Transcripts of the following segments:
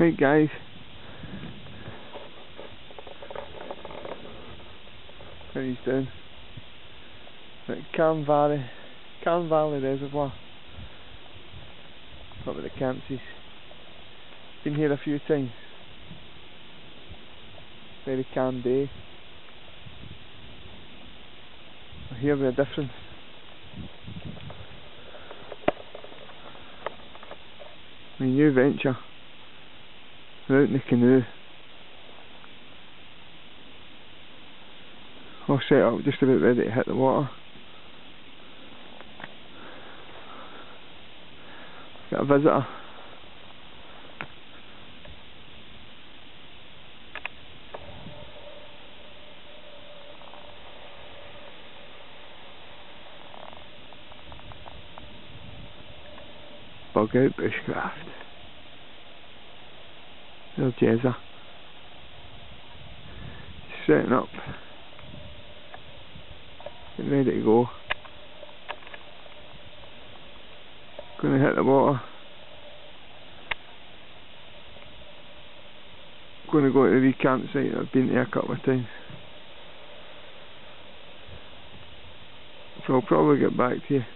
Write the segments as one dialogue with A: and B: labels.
A: Right guys, there he's down at Carn Valley Reservoir, up at the Campsies. Been here a few times. Very calm day. I hear the difference. My new venture. We're out in the canoe. All set up, just about ready to hit the water. Got a visitor. Bug out bushcraft. There's Jezza. Setting up. Getting ready to go. Gonna hit the water. Gonna go to the wee campsite. I've been there a couple of times. So I'll probably get back to you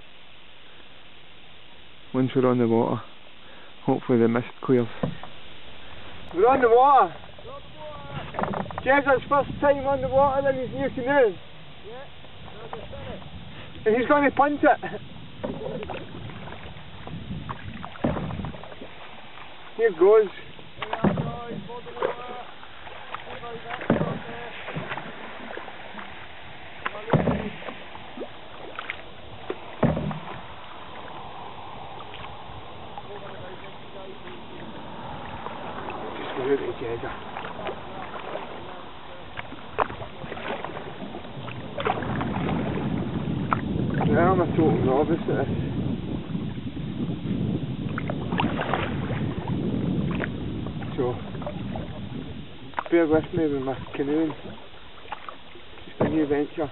A: once we're on the water. Hopefully the mist clears. We're on the water! Jezza's first time on the water in his new canoe. Yeah, and he's going to punt it. Here goes. Just go out to Jezza. Now I'm a total novice at this. So, bear with me with my canoeing. Just a new venture.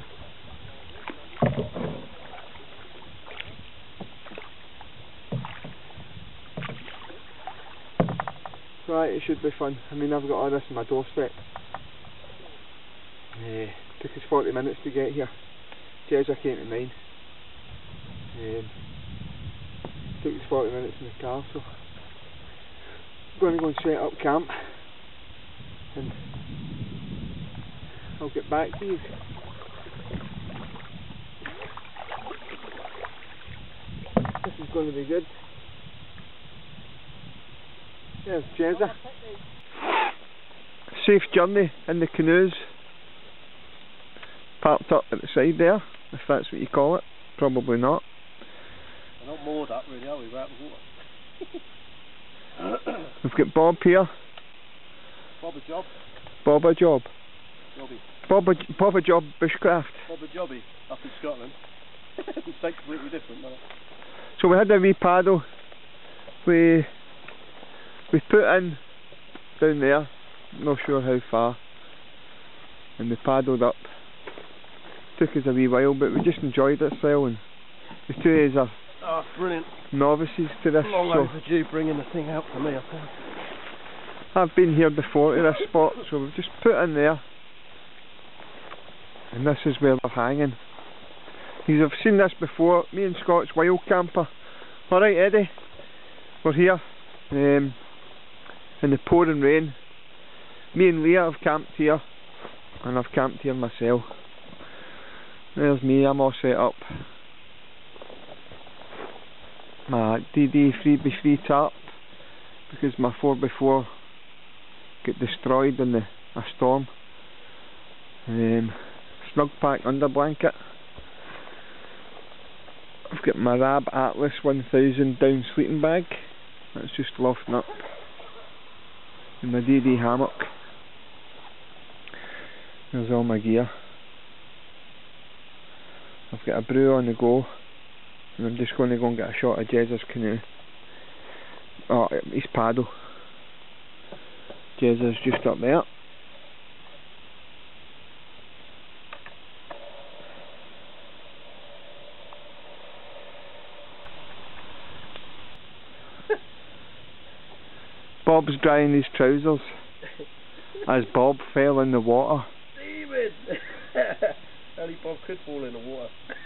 A: Right, it should be fun. I mean, I've got all this on my doorstep. Took us 40 minutes to get here. Jezza came to mine. Took us 40 minutes in the car, so I'm going to go and set up camp and I'll get back to you. This is going to be good. There's Jezza. Safe journey in the canoes. Parked up at the side there, if that's what you call it. Probably not.
B: We're not moored up really, are we? We're out of water.
A: We've got Bob here.
B: Bob a job.
A: Bob a job.
B: Jobby.
A: Bob a job bushcraft.
B: Bob a jobby up in Scotland. It's like completely different, isn't it?
A: So we had a wee paddle. We put in down there, not sure how far, and we paddled up. Took us a wee while, but we just enjoyed it, Sal, and the two of us are
B: brilliant
A: novices to this.
B: Long overdue bringing the thing out for me, I think.
A: I've been here before to this spot, so we've just put in there, and this is where we're hanging. You've seen this before, me and Scott's wild camper. Alright Eddie, we're here in the pouring rain. Me and Leah have camped here, and I've camped here myself. There's me, I'm all set up. My DD 3x3 tarp, because my 4x4 got destroyed in a storm. Snug pack under blanket. I've got my Rab Atlas 1000 down sleeping bag. That's just lofting up. And my DD hammock. There's all my gear. I've got a brew on the go, and I'm just going to go and get a shot of Jezza's canoe. Oh, his paddle. Jezza's just up there. Bob's drying his trousers as Bob fell in the water.
B: David! Only Bob could fall in the water.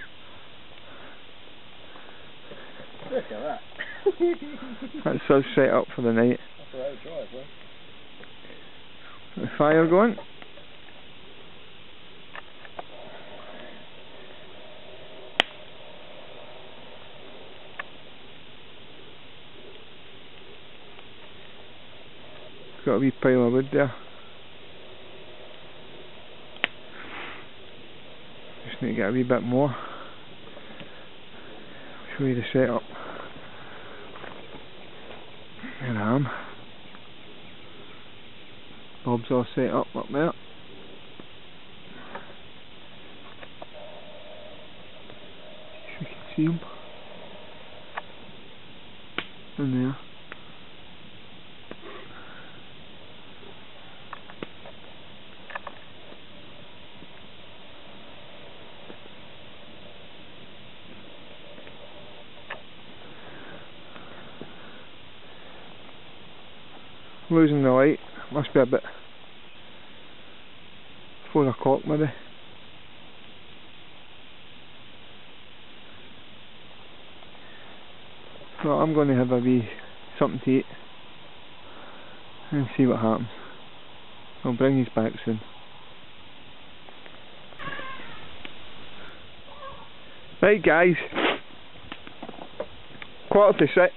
B: Look at that.
A: That's us set up for the night.
B: That's a road drive, well.
A: The fire going. Got a wee pile of wood there. Just need to get a wee bit more. Show you the setup. There I am. Bob's all set up there. If you can see him. In there. Losing the light, must be about 4 o'clock maybe. So I'm going to have a wee something to eat and see what happens. I'll bring these back soon. Right guys, 5:45.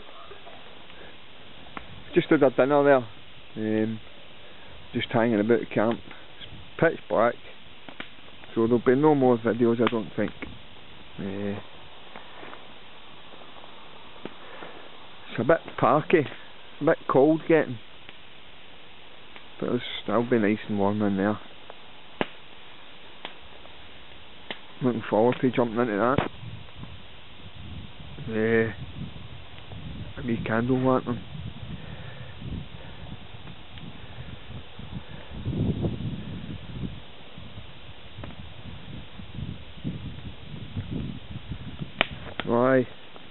A: Just had our dinner there, just hanging about the camp. It's pitch black, so there'll be no more videos I don't think. It's a bit parky, a bit cold getting, but it'll still be nice and warm in there. Looking forward to jumping into that. A wee candle lantern. Aye.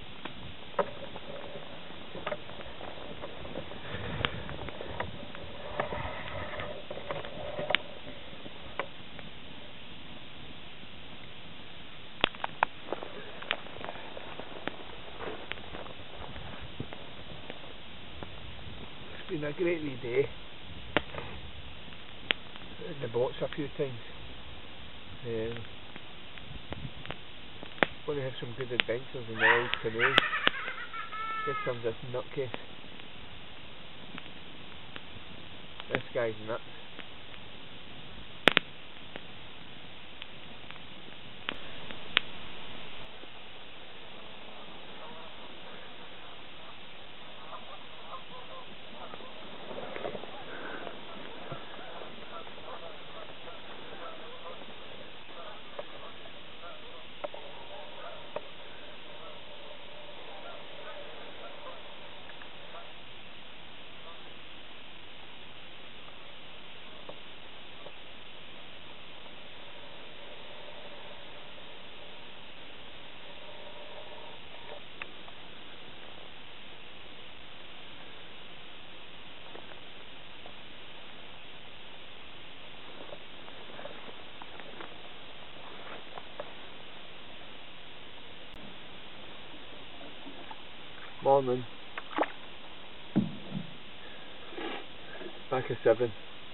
A: It's been a great wee day. In the boats a few times. Going to have some good adventures in the old canoe. Get some of this nutcase. This guy's nuts. Morning. Back at 7.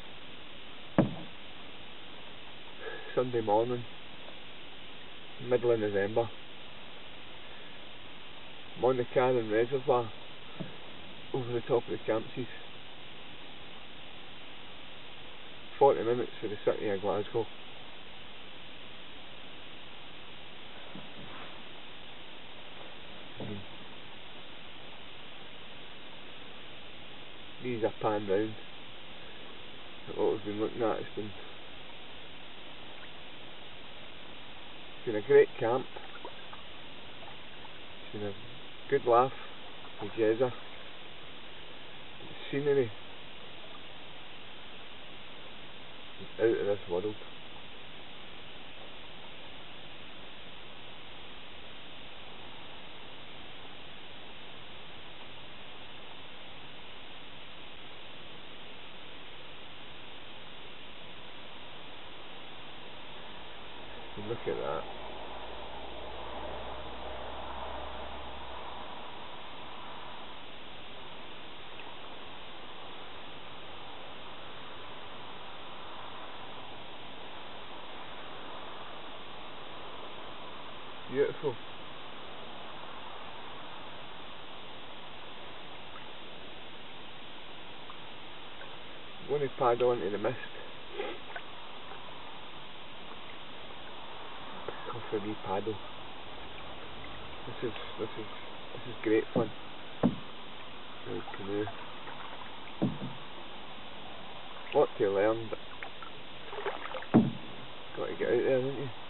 A: Sunday morning. Middle of November. I'm on the Carron Reservoir over the top of the Champsies. 40 minutes for the city of Glasgow. These are pan round. What we've been looking at, it's been a great camp. It's been a good laugh with Jezza. The scenery is out of this world. Look at that. Beautiful. I'm going to paddle into the mist. Off a wee paddle. This is great fun. Little canoe. Lot to learn, but got to get out there, haven't you?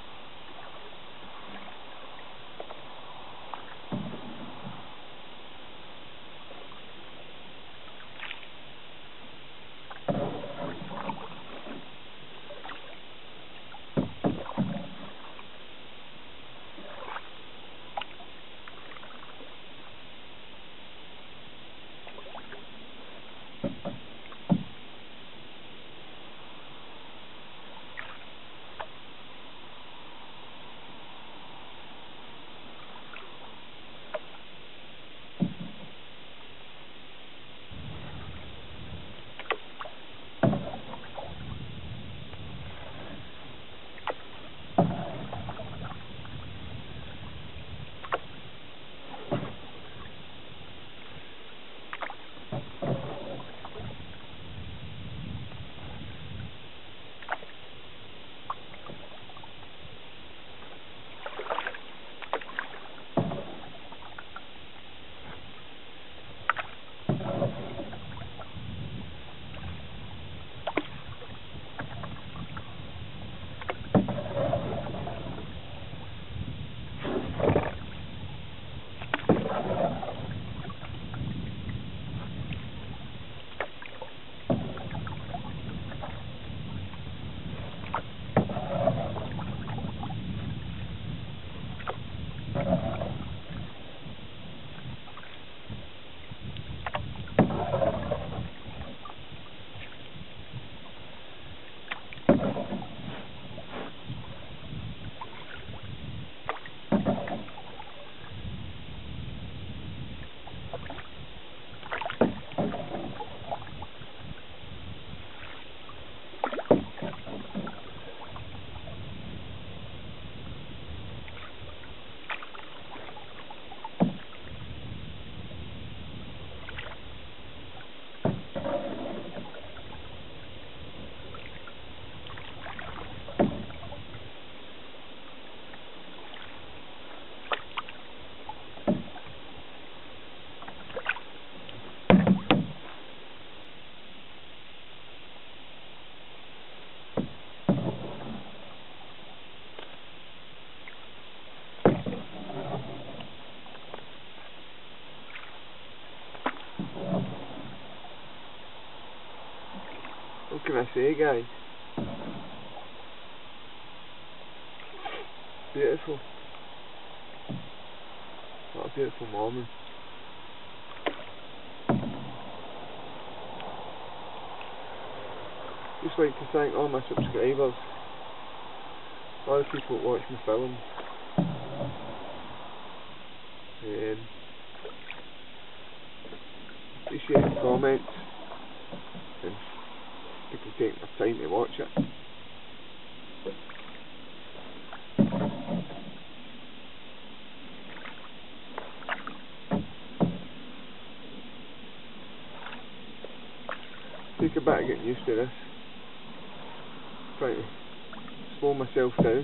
A: What can I say, guys? Beautiful. What a beautiful morning. Just like to thank all my subscribers, all the people that watch my films. Appreciate the comments and people taking their time to watch it. Take a bit of getting used to this. Trying to slow myself down.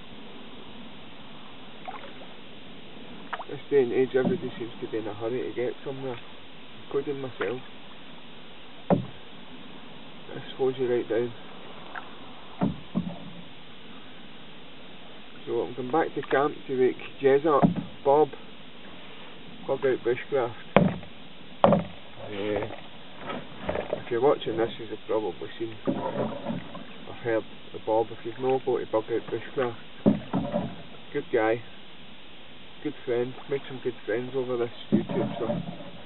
A: This day and age, everybody seems to be in a hurry to get somewhere, including myself. This slows you right down. So I'm going back to camp to wake Jez up, Bob Out Bushcraft. If you're watching this, you've probably seen or heard the Bob. If you've not, go to Bug Out Bushcraft. Good guy, good friend, made some good friends over this YouTube stuff.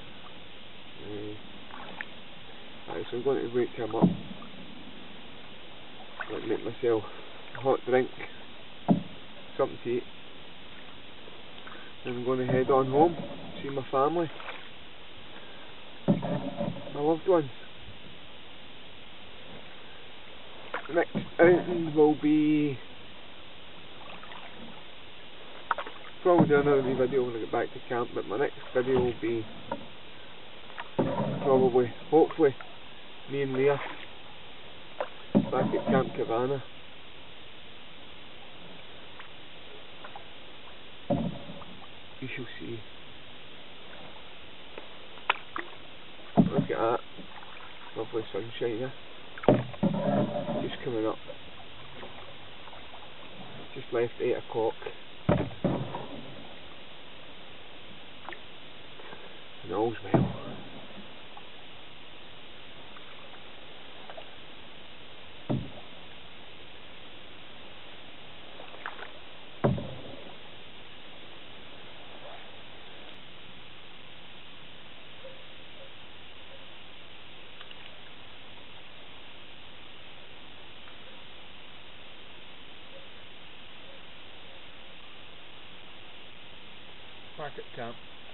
A: So I'm going to wake him up, like make myself a hot drink, something to eat. And I'm going to head on home, see my family, my loved ones. The next outing will be probably do another wee video when I get back to camp, but my next video will be probably, hopefully, me and Leah back at Camp Cabana. You shall see. Look at that. Lovely sunshine, yeah? Just coming up. Just left 8 o'clock. And all's well. Back at camp.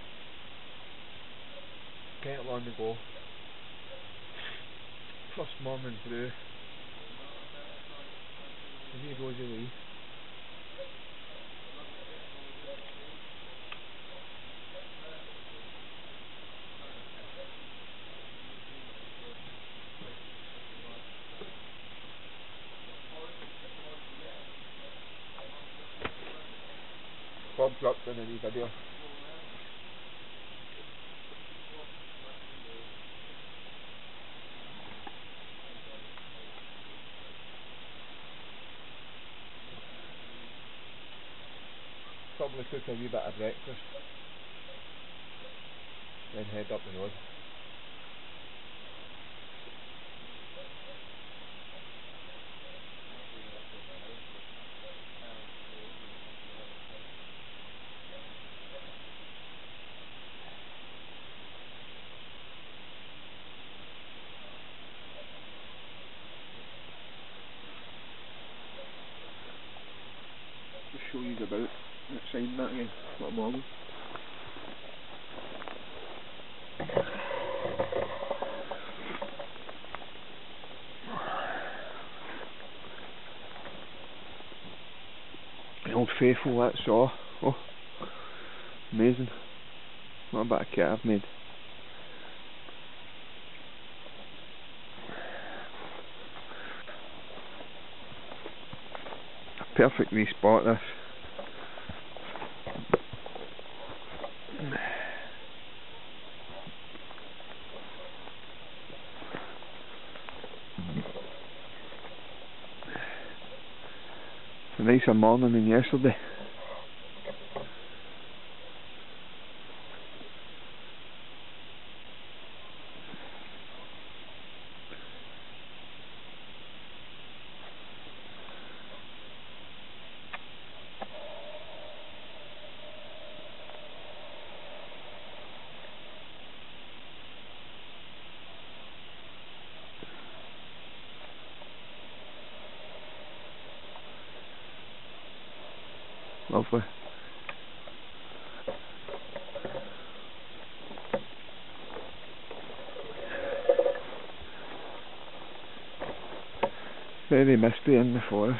A: Kettle on the go. First morning brew. Here goes away. Bob's up in a wee video. Probably cook a wee bit of breakfast, then head up the road. Just show you about outside that again, what I'm on. The Old Faithful, that saw. Oh, amazing. What a bit of kit I've made. A perfect wee spot this. It's a nicer morning than yesterday. Lovely. Very misty in the forest.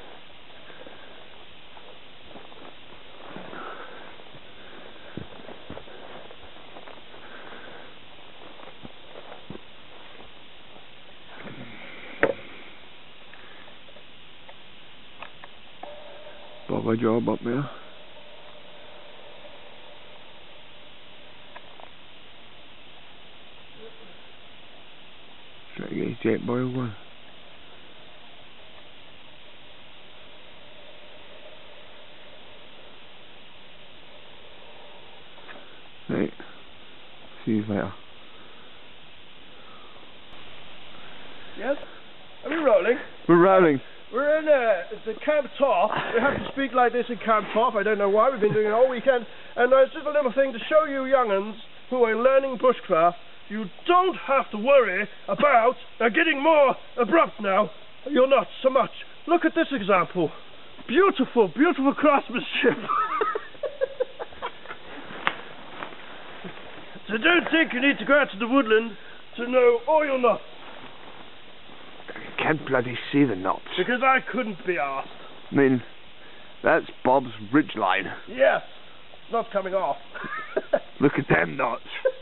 A: Lovely job up there. Try to get his jet boil going. Right, see you later.
B: Yes? Are we rolling?
A: We're rolling.
B: We're in the Camp Toff. We have to speak like this in Camp Toff. I don't know why. We've been doing it all weekend. And it's just a little thing to show you young'uns who are learning bushcraft. You don't have to worry about getting more abrupt now. You're not so much. Look at this example. Beautiful, beautiful craftsmanship. So don't think you need to go out to the woodland to know all your knots.
A: I can't bloody see the knots.
B: Because I couldn't be asked.
A: I mean, that's Bob's ridgeline.
B: Yes, it's not coming off.
A: Look at them knots.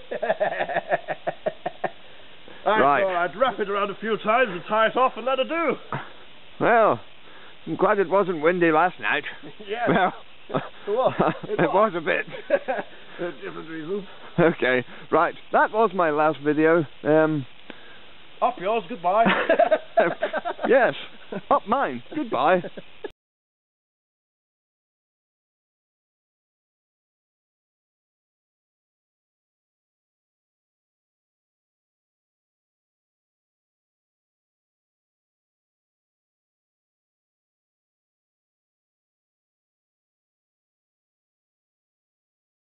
B: Right. I'd wrap it around a few times and tie it off and let it do.
A: Well, I'm glad it wasn't windy last night.
B: Yes.
A: Well,
B: It
A: was a bit.
B: For different reasons.
A: Okay, right. That was my last video.
B: Up yours, goodbye.
A: Yes, up mine. Goodbye.